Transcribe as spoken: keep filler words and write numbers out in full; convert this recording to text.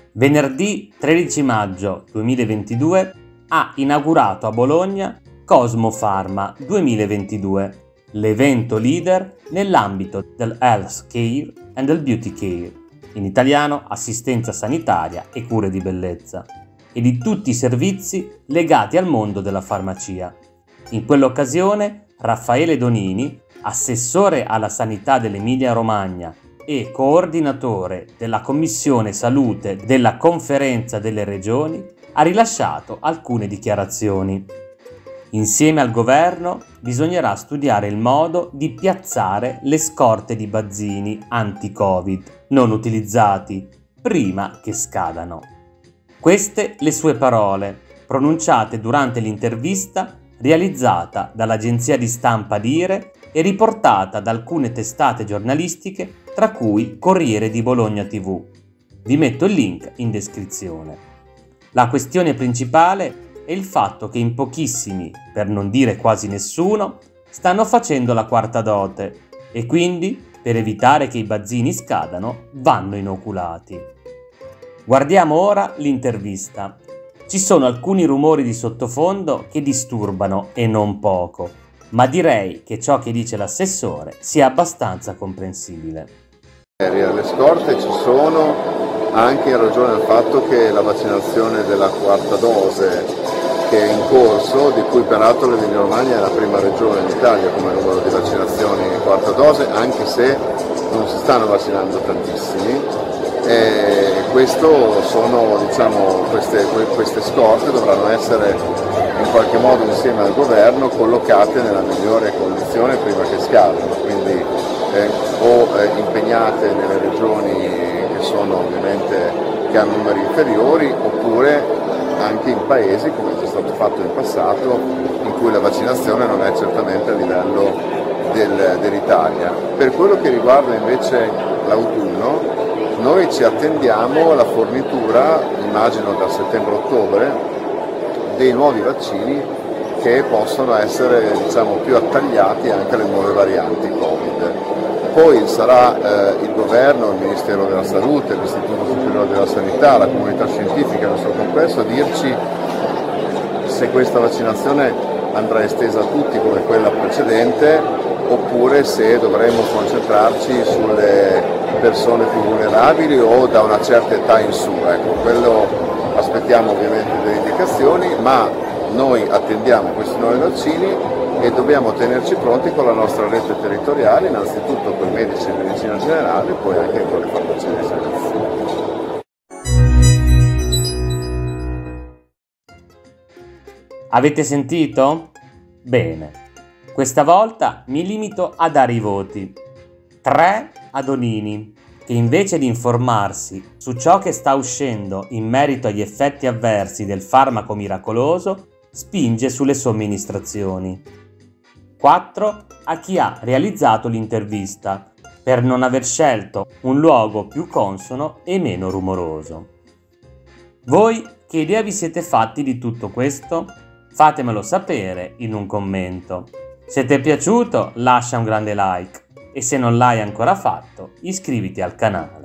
Venerdì tredici maggio duemilaventidue ha inaugurato a Bologna Cosmo Pharma duemilaventidue, l'evento leader nell'ambito del health care and del beauty care, in italiano assistenza sanitaria e cure di bellezza, e di tutti i servizi legati al mondo della farmacia. In quell'occasione Raffaele Donini, assessore alla sanità dell'Emilia-Romagna e coordinatore della Commissione Salute della Conferenza delle Regioni, ha rilasciato alcune dichiarazioni. Insieme al governo bisognerà studiare il modo di piazzare le scorte di bazzini anti-Covid non utilizzati prima che scadano. Queste le sue parole, pronunciate durante l'intervista realizzata dall'agenzia di stampa Dire e riportata da alcune testate giornalistiche, tra cui Corriere di Bologna tivù. Vi metto il link in descrizione. La questione principale è il fatto che in pochissimi, per non dire quasi nessuno, stanno facendo la quarta dote e quindi, per evitare che i bazzini scadano, vanno inoculati. Guardiamo ora l'intervista. Ci sono alcuni rumori di sottofondo che disturbano e non poco, ma direi che ciò che dice l'assessore sia abbastanza comprensibile. Le scorte ci sono anche in ragione del fatto che la vaccinazione della quarta dose che è in corso, di cui peraltro l'Emilia Romagna è la prima regione in Italia come numero di vaccinazioni in quarta dose, anche se non si stanno vaccinando tantissimi. E questo sono, diciamo, queste, queste scorte dovranno essere in qualche modo insieme al governo collocate nella migliore condizione prima che scadano, quindi eh, o eh, impegnate nelle regioni che sono ovviamente che hanno numeri inferiori, oppure anche in paesi come è già stato fatto in passato in cui la vaccinazione non è certamente a livello del, dell'Italia. Per quello che riguarda invece l'autunno, noi ci attendiamo la fornitura, immagino da settembre-ottobre, dei nuovi vaccini che possono essere, diciamo, più attagliati anche alle nuove varianti Covid. Poi sarà eh, il governo, il Ministero della Salute, l'Istituto Superiore della Sanità, la comunità scientifica nel suo complesso a dirci se questa vaccinazione andrà estesa a tutti come quella precedente oppure se dovremo concentrarci sulle persone più vulnerabili o da una certa età in su. Ecco, quello aspettiamo ovviamente delle indicazioni, ma noi attendiamo questi nuovi vaccini e dobbiamo tenerci pronti con la nostra rete territoriale, innanzitutto con i medici di medicina generale e poi anche con le farmacie di servizio. Avete sentito? Bene. Questa volta mi limito a dare i voti. tre a Donini, che invece di informarsi su ciò che sta uscendo in merito agli effetti avversi del farmaco miracoloso, spinge sulle somministrazioni. quattro a chi ha realizzato l'intervista, per non aver scelto un luogo più consono e meno rumoroso. Voi che idea vi siete fatti di tutto questo? Fatemelo sapere in un commento. Se ti è piaciuto lascia un grande like e se non l'hai ancora fatto iscriviti al canale.